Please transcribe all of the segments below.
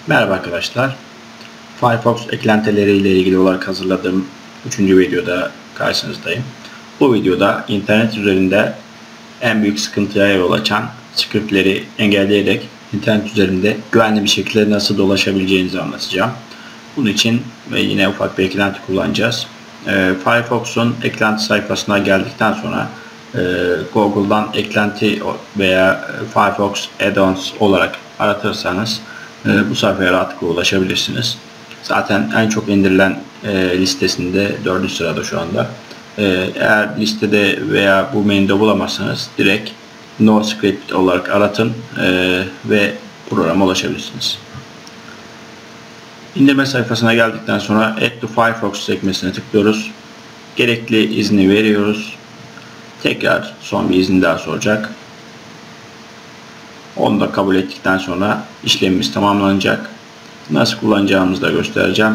Merhaba arkadaşlar. Firefox eklentileri ile ilgili olarak hazırladığım 3. videoda karşınızdayım. Bu videoda internet üzerinde en büyük sıkıntıya yol açan scriptleri engelleyerek internet üzerinde güvenli bir şekilde nasıl dolaşabileceğinizi anlatacağım. Bunun için yine ufak bir eklenti kullanacağız. Firefox'un eklenti sayfasına geldikten sonra Google'dan eklenti veya Firefox Add-ons olarak aratırsanız bu sayfaya rahatlıkla ulaşabilirsiniz. Zaten en çok indirilen listesinde 4. sırada şu anda. Eğer listede veya bu menüde bulamazsanız direkt No Script olarak aratın ve programa ulaşabilirsiniz. İndirme sayfasına geldikten sonra Add to Firefox sekmesine tıklıyoruz. Gerekli izni veriyoruz. Tekrar son bir izin daha soracak. Onu da kabul ettikten sonra işlemimiz tamamlanacak. Nasıl kullanacağımızı da göstereceğim.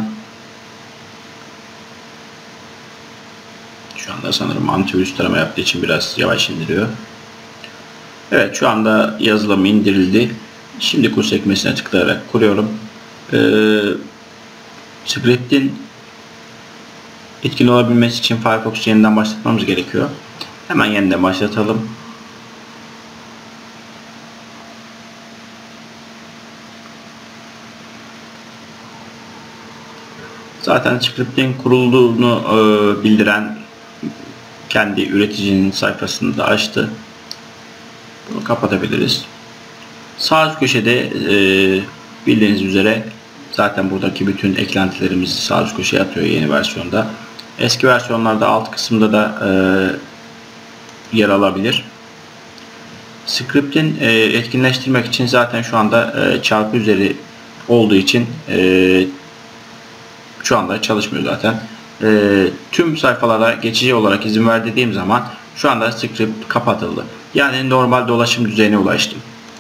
Şu anda sanırım antivirüs tarama yaptığı için biraz yavaş indiriyor. Evet, şu anda yazılım indirildi. Şimdi kur sekmesine tıklayarak kuruyorum. Script'in etkin olabilmesi için Firefox'u yeniden başlatmamız gerekiyor. Hemen yeniden başlatalım. Zaten script'in kurulduğunu bildiren kendi üreticinin sayfasını da açtı. Bunu kapatabiliriz. Sağ üst köşede bildiğiniz üzere zaten buradaki bütün eklentilerimizi sağ üst köşeye atıyor yeni versiyonda. Eski versiyonlarda alt kısımda da yer alabilir. Script'in etkinleştirmek için zaten şu anda çarpı üzeri olduğu için şu anda çalışmıyor zaten. Tüm sayfalara geçici olarak izin ver dediğim zaman şu anda script kapatıldı. Yani normal dolaşım düzeyine ulaştım.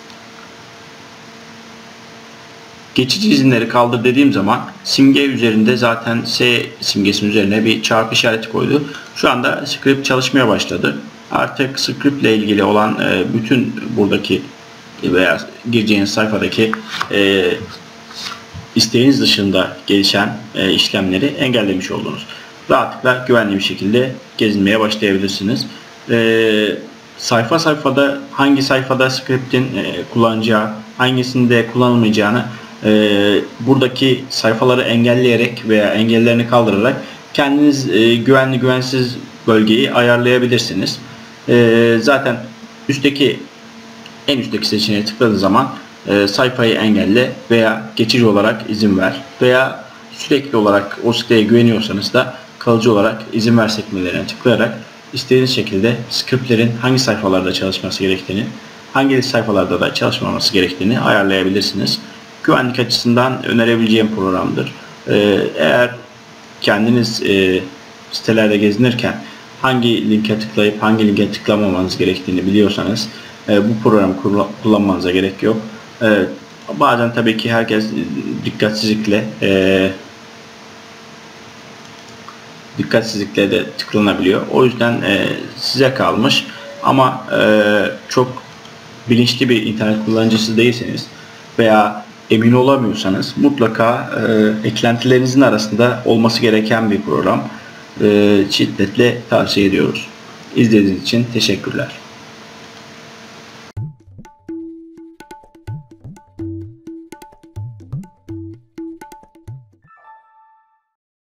Geçici izinleri kaldır dediğim zaman simge üzerinde zaten S simgesinin üzerine bir çarpı işareti koydu. Şu anda script çalışmaya başladı. Artık script ile ilgili olan bütün buradaki veya gireceğiniz sayfadaki isteğiniz dışında gelişen işlemleri engellemiş oldunuz. Rahatlıkla güvenli bir şekilde gezinmeye başlayabilirsiniz. Sayfada hangi sayfada script'in kullanacağı, hangisinde kullanılmayacağını buradaki sayfaları engelleyerek veya engellerini kaldırarak kendiniz güvenli güvensiz bölgeyi ayarlayabilirsiniz. Zaten en üstteki seçeneğe tıkladığınız zaman sayfayı engelle veya geçici olarak izin ver veya sürekli olarak o siteye güveniyorsanız da kalıcı olarak izin ver sekmelerine tıklayarak istediğiniz şekilde scriptlerin hangi sayfalarda çalışması gerektiğini, hangi sayfalarda da çalışmaması gerektiğini ayarlayabilirsiniz. Güvenlik açısından önerebileceğim programdır. Eğer kendiniz sitelerde gezinirken hangi linke tıklayıp hangi linke tıklamamanız gerektiğini biliyorsanız bu programı kullanmanıza gerek yok. Bazen tabii ki herkes dikkatsizlikle de tıklanabiliyor. O yüzden size kalmış. Ama çok bilinçli bir internet kullanıcısı değilseniz veya emin olamıyorsanız mutlaka eklentilerinizin arasında olması gereken bir program. Şiddetle tavsiye ediyoruz. İzlediğiniz için teşekkürler.